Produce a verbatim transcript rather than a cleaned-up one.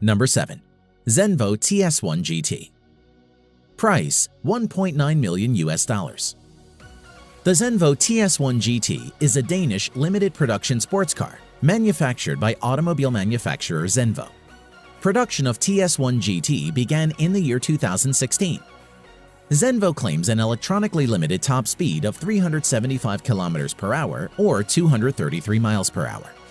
Number seven. Zenvo T S one G T. Price one point nine million U S dollars. The Zenvo T S one G T is a Danish limited production sports car manufactured by automobile manufacturer Zenvo. Production of T S one G T began in the year two thousand sixteen. Zenvo claims an electronically limited top speed of three hundred seventy-five kilometers per hour or two hundred thirty-three miles per hour.